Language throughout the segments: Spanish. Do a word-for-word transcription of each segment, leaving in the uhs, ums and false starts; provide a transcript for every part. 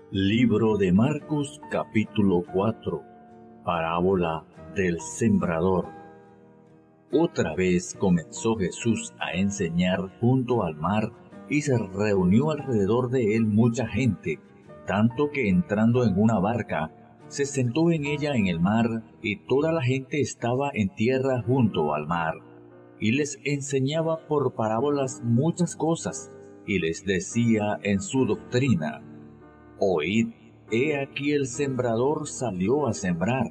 Libro de Marcos, capítulo cuatro. Parábola del sembrador. Otra vez comenzó Jesús a enseñar junto al mar, y se reunió alrededor de él mucha gente, tanto que entrando en una barca, se sentó en ella en el mar, y toda la gente estaba en tierra junto al mar. Y les enseñaba por parábolas muchas cosas, y les decía en su doctrina: Oíd, he aquí el sembrador salió a sembrar.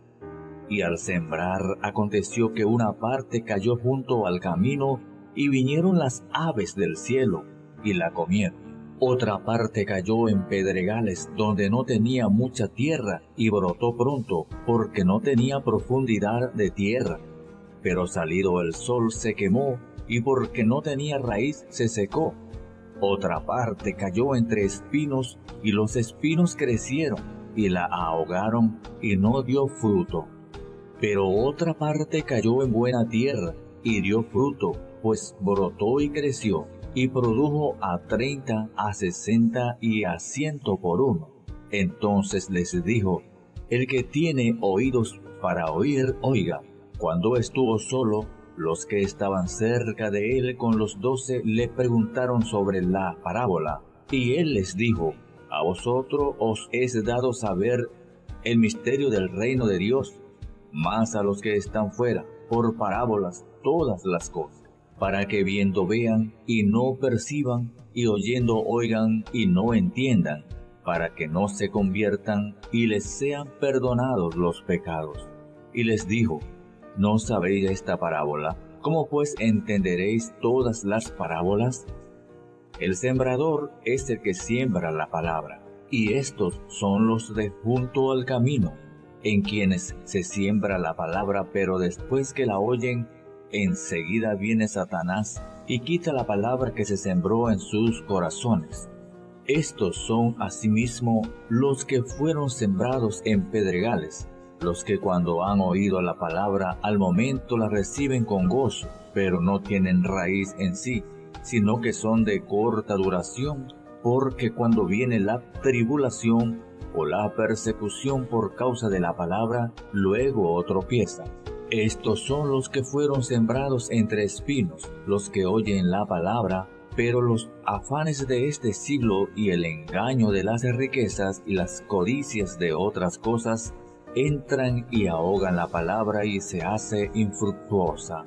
Y al sembrar aconteció que una parte cayó junto al camino, y vinieron las aves del cielo, y la comieron. Otra parte cayó en pedregales, donde no tenía mucha tierra, y brotó pronto, porque no tenía profundidad de tierra. Pero salido el sol se quemó, y porque no tenía raíz se secó. Otra parte cayó entre espinos, y los espinos crecieron, y la ahogaron, y no dio fruto. Pero otra parte cayó en buena tierra, y dio fruto, pues brotó y creció, y produjo a treinta, a sesenta y a ciento por uno. Entonces les dijo: El que tiene oídos para oír, oiga. Cuando estuvo solo, los que estaban cerca de él con los doce le preguntaron sobre la parábola, y él les dijo: A vosotros os es dado saber el misterio del reino de Dios, mas a los que están fuera, por parábolas todas las cosas, para que viendo vean y no perciban, y oyendo oigan y no entiendan, para que no se conviertan y les sean perdonados los pecados. Y les dijo: ¿No sabéis esta parábola? ¿Cómo pues entenderéis todas las parábolas? El sembrador es el que siembra la palabra, y estos son los de junto al camino, en quienes se siembra la palabra, pero después que la oyen, enseguida viene Satanás y quita la palabra que se sembró en sus corazones. Estos son asimismo los que fueron sembrados en pedregales, los que cuando han oído la palabra al momento la reciben con gozo, pero no tienen raíz en sí, sino que son de corta duración, porque cuando viene la tribulación o la persecución por causa de la palabra, luego tropiezan. Estos son los que fueron sembrados entre espinos, los que oyen la palabra, pero los afanes de este siglo y el engaño de las riquezas y las codicias de otras cosas entran y ahogan la palabra y se hace infructuosa.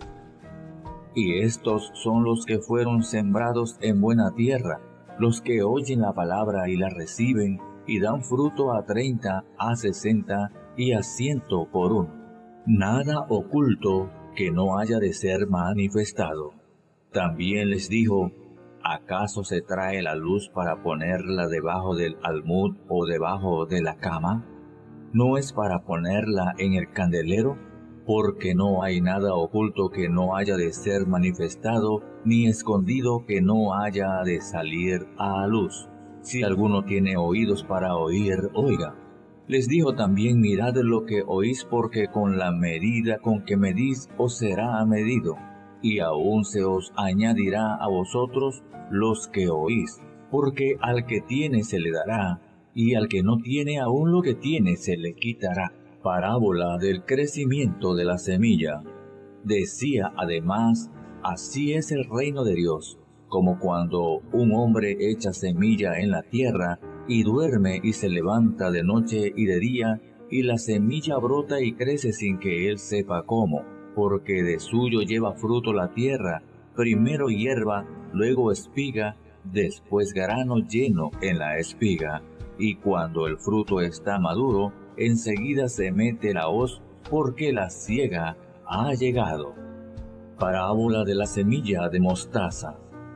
Y estos son los que fueron sembrados en buena tierra, los que oyen la palabra y la reciben, y dan fruto a treinta, a sesenta y a ciento por uno. Nada oculto que no haya de ser manifestado. También les dijo: ¿Acaso se trae la luz para ponerla debajo del almud o debajo de la cama? ¿No es para ponerla en el candelero? Porque no hay nada oculto que no haya de ser manifestado, ni escondido que no haya de salir a luz. Si alguno tiene oídos para oír, oiga. Les dijo también: Mirad lo que oís, porque con la medida con que medís os será medido, y aún se os añadirá a vosotros los que oís. Porque al que tiene se le dará, y al que no tiene aún lo que tiene se le quitará. Parábola del crecimiento de la semilla. Decía además: Así es el reino de Dios, como cuando un hombre echa semilla en la tierra, y duerme y se levanta de noche y de día, y la semilla brota y crece sin que él sepa cómo, porque de suyo lleva fruto la tierra, primero hierba, luego espiga, después grano lleno en la espiga. Y cuando el fruto está maduro, enseguida se mete la hoz, porque la siega ha llegado. Parábola de la semilla de mostaza.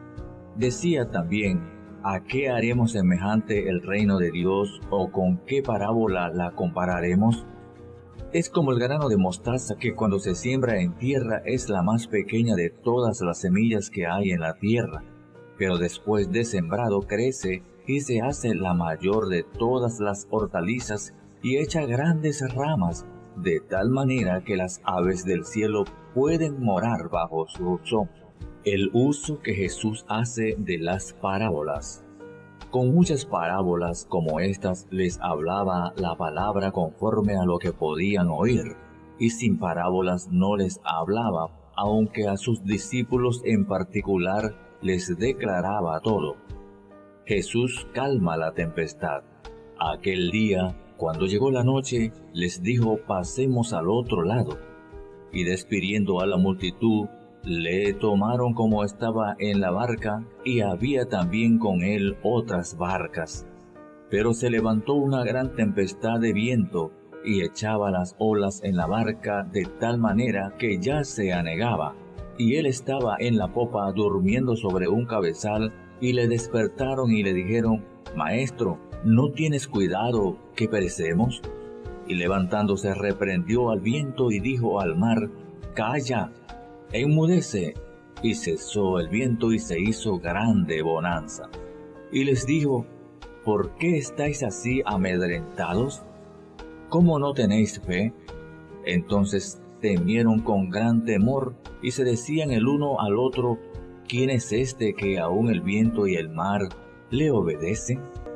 Decía también: ¿A qué haremos semejante el reino de Dios, o con qué parábola la compararemos? Es como el grano de mostaza, que cuando se siembra en tierra es la más pequeña de todas las semillas que hay en la tierra, pero después de sembrado crece y se hace la mayor de todas las hortalizas, y echa grandes ramas, de tal manera que las aves del cielo pueden morar bajo su sombra. El uso que Jesús hace de las parábolas. Con muchas parábolas como estas les hablaba la palabra conforme a lo que podían oír, y sin parábolas no les hablaba, aunque a sus discípulos en particular les declaraba todo. Jesús calma la tempestad. Aquel día, cuando llegó la noche, les dijo: pasemos al otro lado. Y despidiendo a la multitud, le tomaron como estaba en la barca, y había también con él otras barcas. Pero se levantó una gran tempestad de viento, y echaba las olas en la barca de tal manera que ya se anegaba. Y él estaba en la popa durmiendo sobre un cabezal, y le despertaron y le dijeron: Maestro, ¿no tienes cuidado que perecemos? Y levantándose reprendió al viento y dijo al mar: Calla, enmudece. Y cesó el viento y se hizo grande bonanza. Y les dijo: ¿por qué estáis así amedrentados? ¿Cómo no tenéis fe? Entonces temieron con gran temor y se decían el uno al otro: ¿quién es este que aun el viento y el mar le obedecen?